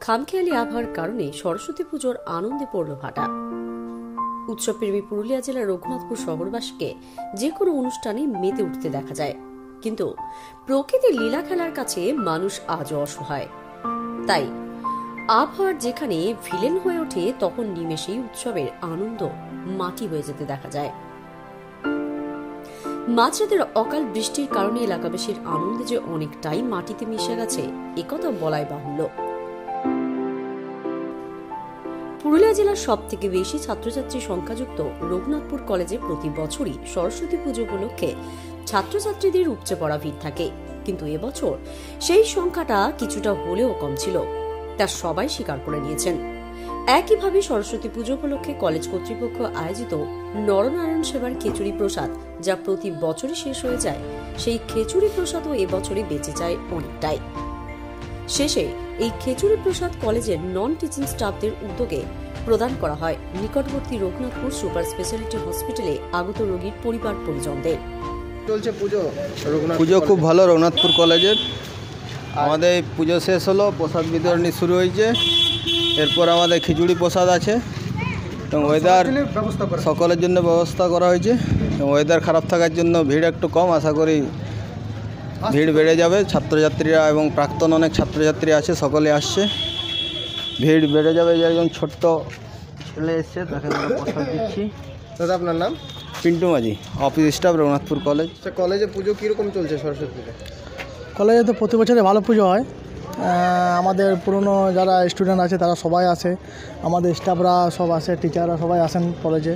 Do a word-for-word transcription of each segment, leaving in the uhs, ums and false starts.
খামখেয়ালি আবহাওয়ার কারণে সরস্বতী পুজোর আনন্দে পড়ল ভাটা। উৎসবপ্রেমী পুরুলিয়া জেলার রঘুনাথপুর শহরবাসীকে যে কোনো অনুষ্ঠানে মেতে উঠতে দেখা যায়, কিন্তু প্রকৃতির লীলা খেলার কাছে মানুষ আজও অসহায়। তাই আবহাওয়ার যেখানে ভিলেন হয়ে ওঠে, তখন নিমেষেই উৎসবের আনন্দ মাটি হয়ে যেতে দেখা যায়। মাঝরাতের অকাল বৃষ্টির কারণে এলাকাবাসীর আনন্দে যে অনেকটাই মাটিতে মিশে গেছে, একথা বলাই বাহুল্য। পুরুলিয়া জেলার সব থেকে বেশি ছাত্রছাত্রী সংখ্যাযুক্ত রঘুনাথপুর কলেজে প্রতি বছরই সরস্বতী পুজো উপলক্ষে ছাত্রছাত্রীদের উপচে পড়া ভিড় থাকে, কিন্তু এবছর সেই সংখ্যাটা কিছুটা হলেও কম ছিল, তা সবাই স্বীকার করে নিয়েছেন। একইভাবে সরস্বতী পুজো উপলক্ষে কলেজ কর্তৃপক্ষ আয়োজিত নরনারায়ণ সেবার খিচুড়ি প্রসাদ, যা প্রতি বছরই শেষ হয়ে যায়, সেই খিচুড়ি প্রসাদও এবছরে বেঁচে যায় অনেকটাই। শেষে এই খিচুড়ি প্রসাদ কলেজের নন টিচিং স্টাফদের উদ্যোগে প্রদান করা হয় নিকটবর্তী রঘুনাথপুর সুপার স্পেশালিটি হসপিটালে আগত রোগীর পরিবার পরিজনদের। চলছে পুজো, পুজো খুব ভালো রঘুনাথপুর কলেজের। আমাদের পুজো শেষ হলো, প্রসাদ বিতরণী শুরু হয়েছে, এরপর আমাদের খিচুড়ি প্রসাদ আছে এবং ওয়েদার সকলের জন্য ব্যবস্থা করা হয়েছে। এবং ওয়েদার খারাপ থাকার জন্য ভিড় একটু কম, আশা করি ভিড় বেড়ে যাবে। ছাত্রছাত্রীরা এবং প্রাক্তন অনেক ছাত্রছাত্রী আছে, সকলে আসছে, ভিড় বেড়ে যাবে। যে একজন ছোট্ট ছেলে এসছে, তাকে প্রসাদ দিচ্ছি। দাদা, আপনার নাম? পিন্টু মাঝি, অফিস স্টাফ, রঘুনাথপুর কলেজ। কলেজে পুজো কীরকম চলছে সরস্বতী পুজো? কলেজে তো প্রতি বছরে ভালো পুজো হয়। আমাদের পুরনো যারা স্টুডেন্ট আছে তারা সবাই আসে, আমাদের স্টাফরা সব আসে, টিচাররা সবাই আসেন কলেজে।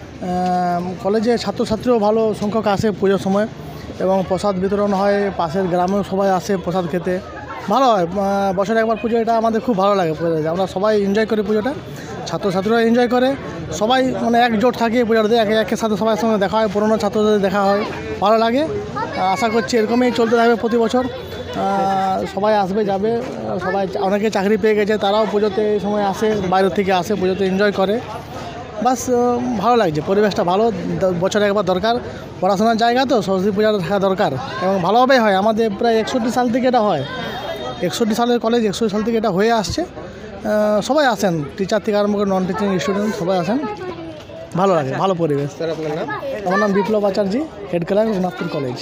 কলেজে ছাত্রছাত্রীও ভালো সংখ্যক আসে পুজোর সময়, এবং প্রসাদ বিতরণ হয়, পাশের গ্রামেও সবাই আসে প্রসাদ খেতে। ভালো হয়, বছরে একবার পুজো, এটা আমাদের খুব ভালো লাগে। আমরা সবাই এনজয় করি পুজোটা, ছাত্রছাত্রীরা এনজয় করে, সবাই মানে একজোট থাকে পুজোটাতে, একে একের সাথে সবার সঙ্গে দেখা হয়, পুরনো ছাত্রদের দেখা হয়, ভালো লাগে। আশা করছি এরকমই চলতে থাকবে প্রতি বছর। সবাই আসবে যাবে, সবাই অনেকে চাকরি পেয়ে গেছে, তারাও পুজোতে এই সময় আসে, বাইরের থেকে আসে, পুজোতে এনজয় করে। বাস ভালো লাগছে, পরিবেশটা ভালো। বছরে একবার দরকার, পড়াশোনার জায়গা তো, সরস্বতী পূজাটা থাকা দরকার, এবং ভালোভাবেই হয়। আমাদের প্রায় একষট্টি সাল থেকে এটা হয়, একষট্টি সালের কলেজ, একষট্টি সাল থেকে এটা হয়ে আসছে। সবাই আসেন, টিচার থেকে আরম্ভ করে নন টিচিং স্টুডেন্ট সবাই আসেন, ভালো লাগে, ভালো পরিবেশ। স্যার, আপনার নাম? আমার নাম Biplab Acharya, head clerk, Raghunathpur college.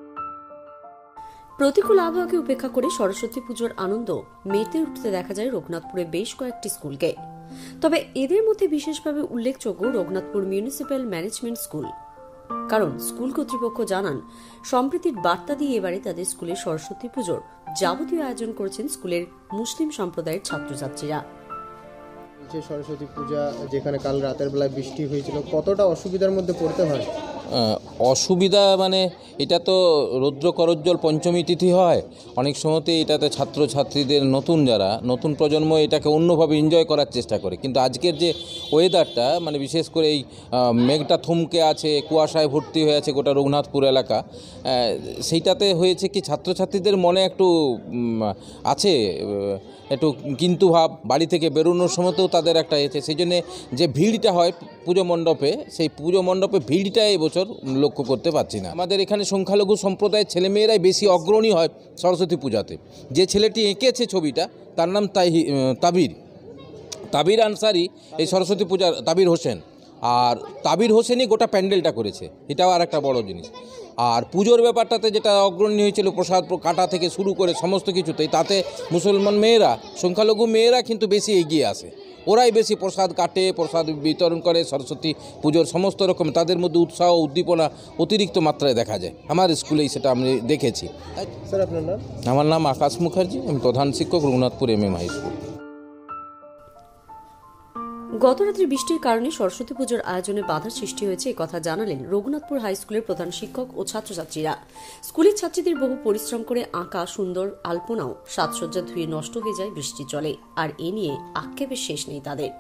প্রতিকূল আবহাওয়াকে উপেক্ষা করে সরস্বতী পুজোর আনন্দ মেতে উঠতে দেখা যায় রঘুনাথপুরে বেশ কয়েকটি স্কুলকে। তবে এদের মধ্যে বিশেষভাবে উল্লেখযোগ্য রঘুনাথপুর মিউনিসিপ্যাল ম্যানেজমেন্ট স্কুল, কারণ স্কুল কর্তৃপক্ষ জানান সম্প্রীতির বার্তা দিয়ে এবারে তাদের স্কুলে সরস্বতী পুজোর যাবতীয় আয়োজন করেছেন স্কুলের মুসলিম সম্প্রদায়ের ছাত্রছাত্রীরা। সরস্বতী পূজা যেখানে কাল রাতের বেলায় বৃষ্টি হয়েছিল, কতটা অসুবিধার মধ্যে পড়তে হয়? অসুবিধা মানে এটা তো রৌদ্র করজ্জ্বল পঞ্চমী তিথি হয়, অনেক সময়তে এটাতে ছাত্রছাত্রীদের নতুন যারা নতুন প্রজন্ম এটাকে অন্যভাবে এনজয় করার চেষ্টা করে, কিন্তু আজকের যে ওয়েদারটা মানে বিশেষ করে এই মেঘটা থমকে আছে, কুয়াশায় ভর্তি হয়ে আছে গোটা রঘুনাথপুর এলাকা, সেইটাতে হয়েছে কি ছাত্রছাত্রীদের মনে একটু আছে একটু কিন্তু ভাব, বাড়ি থেকে বেরোনোর সময়তেও তাদের একটা এসে, সেই জন্যে যে ভিড়টা হয় পুজো মণ্ডপে, সেই পুজো মণ্ডপে ভিড়টা এবছর লক্ষ্য করতে পারছি না। আমাদের এখানে সংখ্যালঘু সম্প্রদায়ের ছেলেমেয়েরাই বেশি অগ্রণী হয় সরস্বতী পূজাতে। যে ছেলেটি এঁকেছে ছবিটা, তার নাম তাই তাবির তাবির আনসারি, এই সরস্বতী পূজার তাবির হোসেন, আর তাবির হোসেনই গোটা প্যান্ডেলটা করেছে, এটাও আর একটা বড় জিনিস। আর পুজোর ব্যাপারটাতে যেটা অগ্রণী হয়েছিল প্রসাদ কাটা থেকে শুরু করে সমস্ত কিছুতেই, তাতে মুসলমান মেয়েরা, সংখ্যালঘু মেয়েরা কিন্তু বেশি এগিয়ে আসে, ওরাই বেশি প্রসাদ কাটে, প্রসাদ বিতরণ করে। সরস্বতী পুজোর সমস্ত রকম তাদের মধ্যে উৎসাহ উদ্দীপনা অতিরিক্ত মাত্রায় দেখা যায়, আমার স্কুলেই সেটা আমি দেখেছি। স্যার, আপনার নাম? আমার নাম আকাশ মুখার্জি, আমি প্রধান শিক্ষক, Raghunathpur M M high school. গতরাত্রি বৃষ্টির কারণে সরস্বতী পুজোর আয়োজনে বাধার সৃষ্টি হয়েছে, একথা জানালেন রঘুনাথপুর হাই স্কুলের প্রধান শিক্ষক ও ছাত্রছাত্রীরা। স্কুলের ছাত্রীদের বহু পরিশ্রম করে আঁকা সুন্দর আলপনাও সাজসজ্জা ধুয়ে নষ্ট হয়ে যায় বৃষ্টির জলে, আর এ নিয়ে আক্ষেপের শেষ নেই তাদের।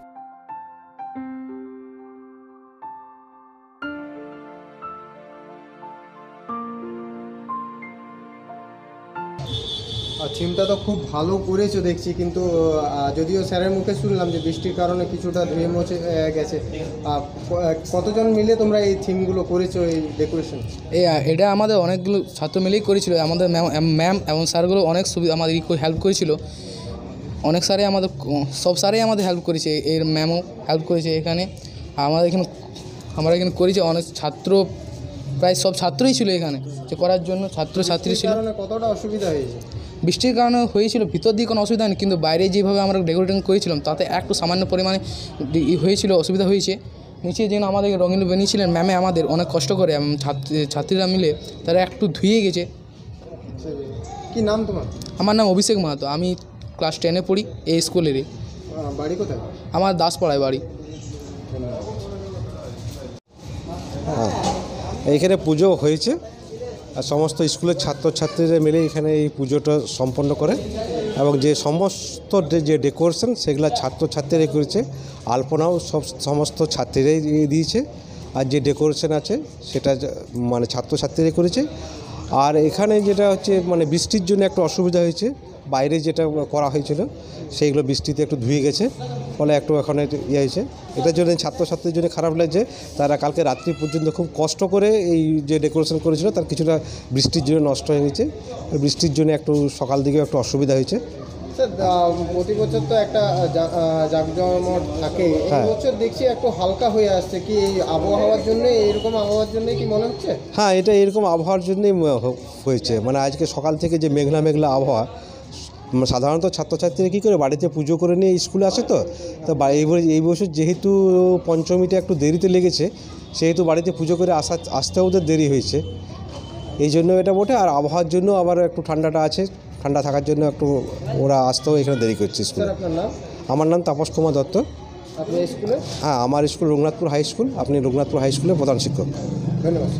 থিমটা তো খুব ভালো করেছো দেখছি, কিন্তু যদিও স্যারের মুখে শুনলাম যে বৃষ্টির কারণে কিছুটা ধুয়ে মুছে গেছে। কতজন মিলে তোমরা এই থিমগুলো করেছো, এই ডেকোরেশন? এই এটা আমাদের অনেকগুলো ছাত্র মিলেই করেছিল, আমাদের ম্যাম ম্যাম এবং স্যারগুলো অনেক সুবিধা আমাদের হেল্প করেছিল। অনেক স্যারে আমাদের সব স্যারেই আমাদের হেল্প করেছে, এর ম্যামও হেল্প করেছে এখানে। আমাদের এখানে আমরা এখানে করেছি অনেক ছাত্র, প্রায় সব ছাত্রই ছিল এখানে যে করার জন্য, ছাত্র ছাত্রী ছিল। কতটা অসুবিধা হয়েছে? বৃষ্টির কারণে হয়েছিল, ভিতর দিয়ে কোনো অসুবিধা নেই, কিন্তু বাইরে যেভাবে আমরা ডেকোরেশন করেছিলাম তাতে একটু সামান্য পরিমাণে হয়েছিল, অসুবিধা হয়েছে। নিচে যেন আমাদের রঙিন বানিয়েছিলেন ম্যামে, আমাদের অনেক কষ্ট করে ছাত্রী ছাত্রীরা মিলে তারা একটু ধুয়ে গেছে। কি নাম তোমার? আমার নাম অভিষেক মাহাতো, আমি ক্লাস টেনে পড়ি এই স্কুলেরই। বাড়ি কোথায়? আমার দাসপাড়ায় বাড়ি। হ্যাঁ, এইখানে পুজো হয়েছে আর সমস্ত স্কুলের ছাত্রছাত্রীরা মিলে এখানে এই পুজোটা সম্পন্ন করে, এবং যে সমস্ত যে ডেকোরেশন সেগুলো ছাত্রছাত্রীরাই করেছে। আলপনাও সব সমস্ত ছাত্রীরাই দিয়েছে, আর যে ডেকোরেশন আছে সেটা মানে ছাত্রছাত্রীরাই করেছে। আর এখানে যেটা হচ্ছে মানে বৃষ্টির জন্য একটু অসুবিধা হয়েছে, বাইরে যেটা করা হয়েছিল সেইগুলো বৃষ্টিতে একটু ধুয়ে গেছে, ফলে একটু এখানে ইয়ে হয়েছে। এটার জন্য ছাত্রছাত্রীর জন্য খারাপ লাগছে, তারা কালকে রাত্রি পর্যন্ত খুব কষ্ট করে এই যে ডেকোরেশন করেছিল তার কিছুটা বৃষ্টির জন্য নষ্ট হয়ে গেছে। বৃষ্টির জন্য একটু সকাল দিকেও একটু অসুবিধা হয়েছে। স্যার, প্রতি বছর তো একটা জাঁকজমট থাকে, এই বছর দেখছি একটু হালকা হয়ে আসছে, কি এই আবহাওয়ার জন্য, এইরকম আবহাওয়ার জন্য কি মনে হচ্ছে? হ্যাঁ, এটা এরকম আবহাওয়ার জন্যই হয়েছে। মানে আজকে সকাল থেকে যে মেঘলা মেঘলা আবহাওয়া, সাধারণত ছাত্রছাত্রীরা কী করে বাড়িতে পুজো করে নিয়ে স্কুলে আসে, তো তো এই বছর যেহেতু পঞ্চমীটা একটু দেরিতে লেগেছে, সেহেতু বাড়িতে পুজো করে আসা আসতেও ওদের দেরি হয়েছে, এই জন্য এটা বটে। আর আবহাওয়ার জন্য আবার একটু ঠান্ডাটা আছে, ঠান্ডা থাকার জন্য একটু ওরা আসতেও এখানে দেরি করছে স্কুলে। আপনার নাম? আমার নাম তাপস কুমার দত্ত। আপনি স্কুলে? হ্যাঁ, আমার স্কুল রঘুনাথপুর হাই স্কুল। আপনি রঘুনাথপুর হাই স্কুলের প্রধান শিক্ষক। ধন্যবাদ।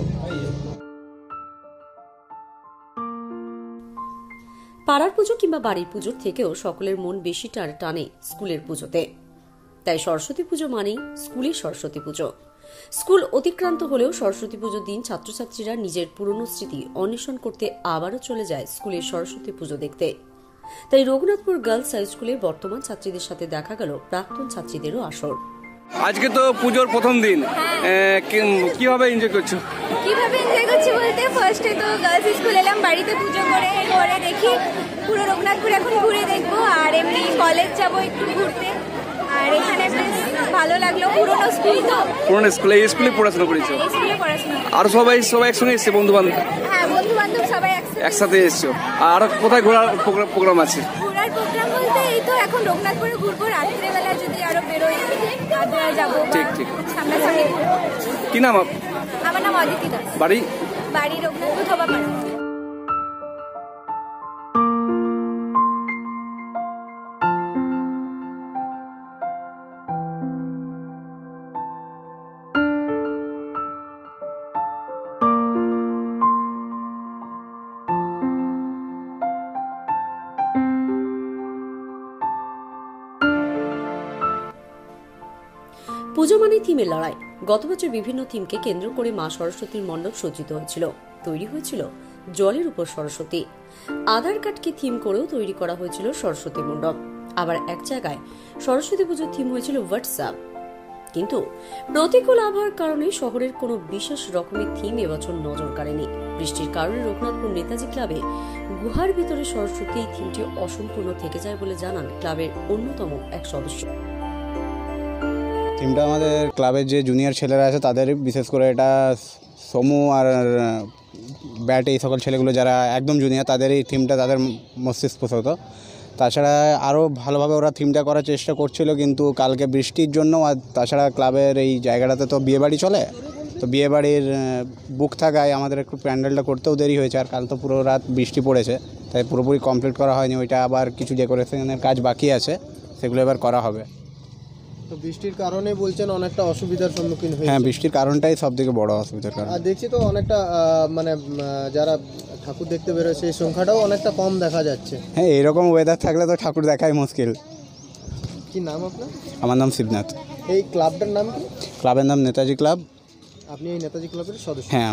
পাড়ার পুজো কিংবা বাড়ির পুজোর থেকেও সকলের মন বেশি টানে স্কুলের পুজোতে। তাই সরস্বতী পুজো মানেই স্কুলের সরস্বতী পুজো। স্কুল অতিক্রান্ত হলেও সরস্বতী পুজোর দিন ছাত্রছাত্রীরা নিজের পুরনো স্মৃতি অন্বেষণ করতে আবারও চলে যায় স্কুলের সরস্বতী পুজো দেখতে। তাই রঘুনাথপুর গার্লস হাই স্কুলের বর্তমান ছাত্রীদের সাথে দেখা গেল প্রাক্তন ছাত্রীদেরও আসর। আজকে তো পুজোর প্রথম দিন, কিভাবে এনজয় করছো? কিভাবে এনজয় করছি বলতে, ফার্স্টে তো গার্লস স্কুল এলাম, বাড়িতে পুজো করে করে দেখি পুরো রঘুনাথপুর এখন ঘুরে দেখবো, আর এমনি কলেজ যাবো একটু ঘুরতে। আর এখানে বেশ ভালো লাগলো, পুরোনো স্কুল তো। পুরোনো স্কুলে এই স্কুলে পড়াশোনা করেছো? এই স্কুলে পড়াশোনা। আর সবাই সবাই একসঙ্গে এসছে, বন্ধু বান্ধব? হ্যাঁ, বন্ধু বান্ধব সবাই একসাথে এসছো। আর কোথায় ঘোরার প্রোগ্রাম আছে? ঘোরার প্রোগ্রাম বলতে এই তো এখন রঘুনাথপুরে ঘুরবো, রাত্রেবেলা যদি আরো বেরোই আদ্রা যাবো, ঠিক ঠিক সামনাসামনি ঘুরবো। কি নাম? আমার নাম অদিতি দাস। বাড়ি? বাড়ি রঘুনাথপুর ধোবাপাড়া। পুজো মানে থিমের লড়াই। গত বছর বিভিন্ন থিমকে কেন্দ্র করে মা সরস্বতীর মণ্ডপ সজ্জিত হয়েছিল। তৈরি হয়েছিল জলের উপর সরস্বতী। আধার কার্ডকে থিম করেও তৈরি করা হয়েছিল সরস্বতী মণ্ডপ। আবার এক জায়গায় সরস্বতী পুজোর থিম হয়েছিল হোয়াটসঅ্যাপ। কিন্তু প্রতিকূল আবহাওয়ার কারণে শহরের কোনো বিশেষ রকমের থিম এবছর নজর কাড়েনি। বৃষ্টির কারণে রঘুনাথপুর নেতাজি ক্লাবে গুহার ভিতরে সরস্বতী থিমটি অসম্পূর্ণ থেকে যায় বলে জানান ক্লাবের অন্যতম এক সদস্য। থিমটা আমাদের ক্লাবের যে জুনিয়র ছেলেরা আছে তাদের, বিশেষ করে এটা সমু আর ব্যাট এই সকল ছেলেগুলো যারা একদম জুনিয়র, তাদের এই থিমটা তাদের মস্তিষ্কগত। তাছাড়া আরও ভালোভাবে ওরা থিমটা করার চেষ্টা করছিল, কিন্তু কালকে বৃষ্টির জন্য, আর তাছাড়া ক্লাবের এই জায়গাটাতে তো বিয়েবাড়ি চলে, তো বিয়েবাড়ির বুক থাকায় আমাদের একটু প্যান্ডেলটা করতেও দেরি হয়েছে। আর কাল তো পুরো রাত বৃষ্টি পড়েছে, তাই পুরোপুরি কমপ্লিট করা হয়নি। ওইটা আবার কিছু ডেকোরেশনের কাজ বাকি আছে, সেগুলো এবার করা হবে। তো বৃষ্টির কারণে বলছেন অনেকটা অসুবিধার সম্মুখীন হয়েছে? হ্যাঁ, বৃষ্টির কারণটাই সব থেকে বড় অসুবিধার কারণ। আর দেখছি তো অনেকটা মানে যারা ঠাকুর দেখতে বেরোয় সেই সংখ্যাটাও অনেকটা কম দেখা যাচ্ছে। হ্যাঁ, এরকম ওয়েদার থাকলে তো ঠাকুর দেখাই মুশকিল। কি নাম আপনার? আমার নাম শিবনাথ। এই ক্লাবটার নাম কি? ক্লাবের নাম নেতাজি ক্লাব। আপনি এই নেতাজি ক্লাবের সদস্য? হ্যাঁ।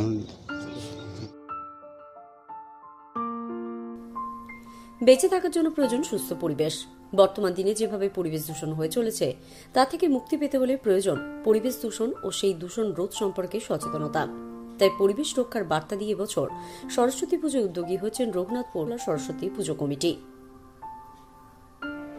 বেঁচে থাকার জন্য প্রয়োজন সুস্থ পরিবেশ। বর্তমান দিনে যেভাবে পরিবেশ দূষণ হয়ে চলেছে, তা থেকে মুক্তি পেতে হলে প্রয়োজন পরিবেশ দূষণ ও সেই দূষণ রোধ সম্পর্কে সচেতনতা। তাই পরিবেশ রক্ষার বার্তা দিয়ে বছর সরস্বতী পুজোয় উদ্যোগী হচ্ছেন রঘুনাথপুর সরস্বতী পুজো কমিটি।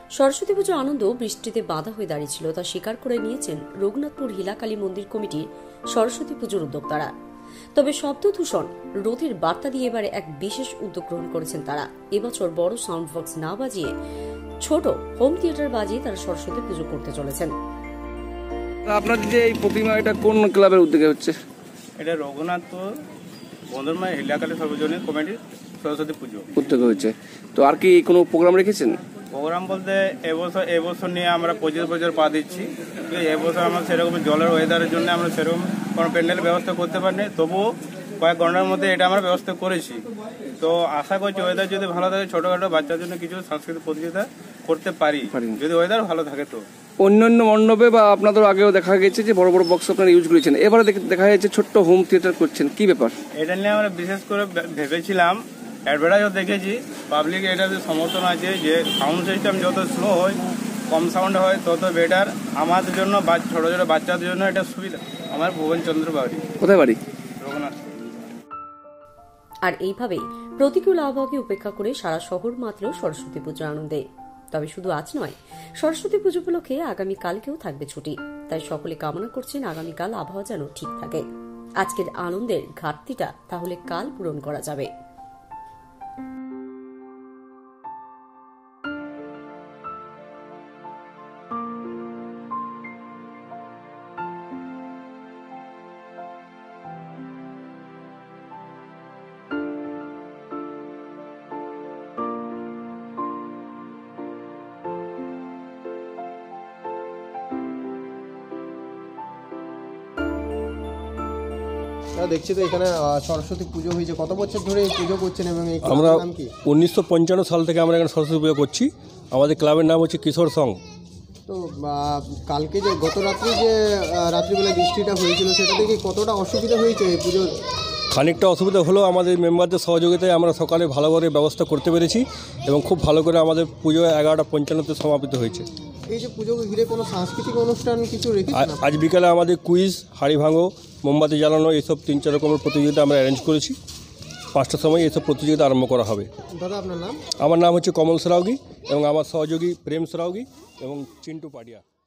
সরস্বতী পুজোর আনন্দ বৃষ্টিতে বাধা হয়ে দাঁড়িয়েছিল তা স্বীকার করে নিয়েছেন রঘুনাথপুর হিলাকালী মন্দির কমিটির সরস্বতী পুজোর উদ্যোক্তারা। তবে শব্দ দূষণ রোধের বার্তা দিয়ে এবারে এক বিশেষ উদ্যোগ গ্রহণ করেছেন তারা। এবছর বড় সাউন্ড বক্স না বাজিয়ে ছোট হোম থিয়েটার বাজিয়ে তারা সরস্বতী পুজো করতে চলেছেন। আপনাদের যে এই প্রতিমা, এটা কোন ক্লাবের উদ্যোগে হচ্ছে? এটা রঘুনাথপুর বন্ধুরমায় হিলাকালী সর্বজনীন কমিটির সরস্বতী পুজো উদ্যোগে হচ্ছে। তো আর কি কোনো প্রোগ্রাম রেখেছেন? প্রোগ্রাম বলতে এবছর এবছর নিয়ে আমরা পঁচিশ বছর পা দিচ্ছি। এবছর আমরা সেরকম জলের ওয়েদারের জন্য আমরা সেরকম কোনো প্যান্ডেল ব্যবস্থা করতে পারিনি, তবুও কয়েক ঘন্টার মধ্যে এটা আমরা ব্যবস্থা করেছি। তো আশা করছি ওয়েদার যদি ভালো থাকে ছোটোখাটো বাচ্চার জন্য কিছু সাংস্কৃতিক প্রতিযোগিতা করতে পারি, যদি ওয়েদার ভালো থাকে। তো অন্যান্য মণ্ডপে বা আপনাদের আগেও দেখা গেছে যে বড় বড় বক্স আপনারা ইউজ করেছেন, এবারে দেখা যাচ্ছে ছোট্ট হোম থিয়েটার করছেন, কি ব্যাপার? এটা নিয়ে আমরা বিশেষ করে ভেবেছিলাম, অ্যাডভার্টাইজও দেখেছি, পাবলিক এটাতে সমর্থন আছে যে সাউন্ড সিস্টেম যত স্লো হয়, কম সাউন্ড হয়, তত বেটার আমাদের জন্য, ছোটো ছোটো বাচ্চাদের জন্য এটা সুবিধা। আমার ভুবনচন্দ্র বাড়ি। কোথায় বাড়ি? রঘুনাথ। আর এইভাবেই প্রতিকূল আবহাওয়াকে উপেক্ষা করে সারা শহর মাত্র সরস্বতী পুজোর আনন্দে। তবে শুধু আজ নয়, সরস্বতী পুজো উপলক্ষে আগামীকালকেও থাকবে ছুটি। তাই সকলে কামনা করছেন আগামীকাল আবহাওয়া যেন ঠিক থাকে। আজকের আনন্দের ঘাটতিটা তাহলে কাল পূরণ করা যাবে। দেখছি তো এখানে সরস্বতী পুজো হয়েছে, কত বছর ধরে এই পুজো করছেন এবং এই আমরা নাম কি? উনিশশো পঞ্চান্ন সাল থেকে আমরা এখানে সরস্বতী পুজো করছি। আমাদের ক্লাবের নাম হচ্ছে কিশোর সং। তো কালকে যে গত রাত্রি যে রাত্রিবেলা বৃষ্টিটা হয়েছিল, সেটা থেকে কতটা অসুবিধা হয়েছে এই পুজোর? খানিকটা অসুবিধা হলেও আমাদের মেম্বারদের সহযোগিতায় আমরা সকালে ভালো করে ব্যবস্থা করতে পেরেছি এবং খুব ভালো করে আমাদের পুজো এগারোটা পঞ্চান্নতে সমাপিত হয়েছে। এই যে পুজোকে ঘিরে কোনো সাংস্কৃতিক অনুষ্ঠান কিছু রেখেছেন? আজ বিকালে আমাদের কুইজ, হাড়ি ভাঙো, মোমবাতি জ্বালানো, এইসব তিন চার রকমের প্রতিযোগিতা আমরা অ্যারেঞ্জ করেছি। পাঁচটার সময় এইসব প্রতিযোগিতা আরম্ভ করা হবে। দাদা আপনার নাম? আমার নাম হচ্ছে কমল সরাওগি এবং আমার সহযোগী প্রেম সরাওগি এবং চিন্টু পাডিয়া।